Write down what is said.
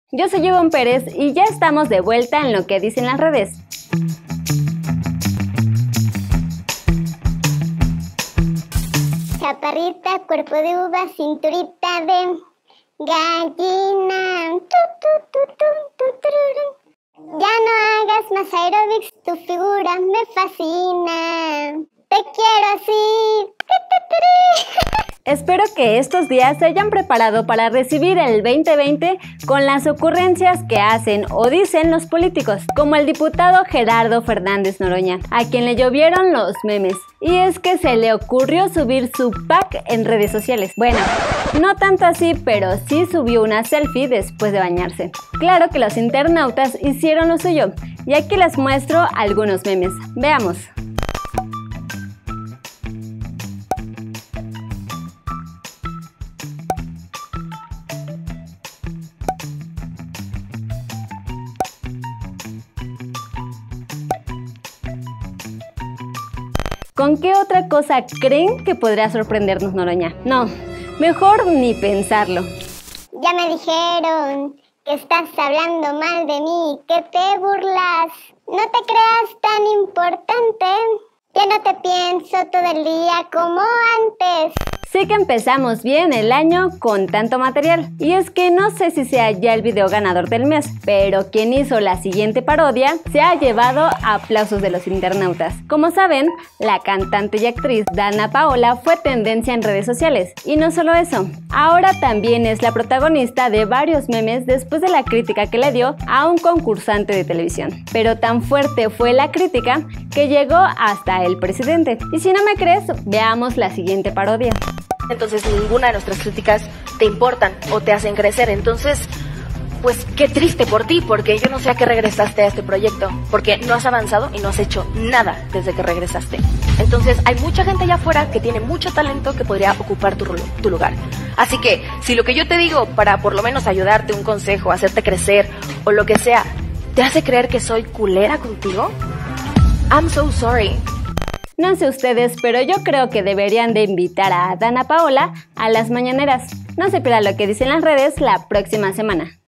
Yo soy Ivonne Pérez y ya estamos de vuelta en lo que dicen las redes. Chaparrita, cuerpo de uva, cinturita de gallina. Ya no hagas más aerobics, tu figura me fascina. Te quiero así. Espero que estos días se hayan preparado para recibir el 2020 con las ocurrencias que hacen o dicen los políticos, como el diputado Gerardo Fernández Noroña, a quien le llovieron los memes. Y es que se le ocurrió subir su pack en redes sociales. Bueno, no tanto así, pero sí subió una selfie después de bañarse. Claro que los internautas hicieron lo suyo, y aquí les muestro algunos memes. Veamos. ¿Con qué otra cosa creen que podría sorprendernos Noroña? No, mejor ni pensarlo. Ya me dijeron que estás hablando mal de mí, que te burlas. No te creas tan importante. Ya no te pienso todo el día como antes. Sí que empezamos bien el año con tanto material. Y es que no sé si sea ya el video ganador del mes, pero quien hizo la siguiente parodia se ha llevado aplausos de los internautas. Como saben, la cantante y actriz Dana Paola fue tendencia en redes sociales. Y no solo eso, ahora también es la protagonista de varios memes después de la crítica que le dio a un concursante de televisión. Pero tan fuerte fue la crítica que llegó hasta el presidente. Y si no me crees, veamos la siguiente parodia. Entonces ninguna de nuestras críticas te importan o te hacen crecer. Entonces, pues qué triste por ti, porque yo no sé a qué regresaste a este proyecto, porque no has avanzado y no has hecho nada desde que regresaste. Entonces hay mucha gente allá afuera que tiene mucho talento que podría ocupar tu lugar. Así que si lo que yo te digo para por lo menos ayudarte, un consejo, hacerte crecer o lo que sea, te hace creer que soy culera contigo, I'm so sorry. No sé ustedes, pero yo creo que deberían de invitar a Dana Paola a las mañaneras. No se pierdan lo que dicen las redes la próxima semana.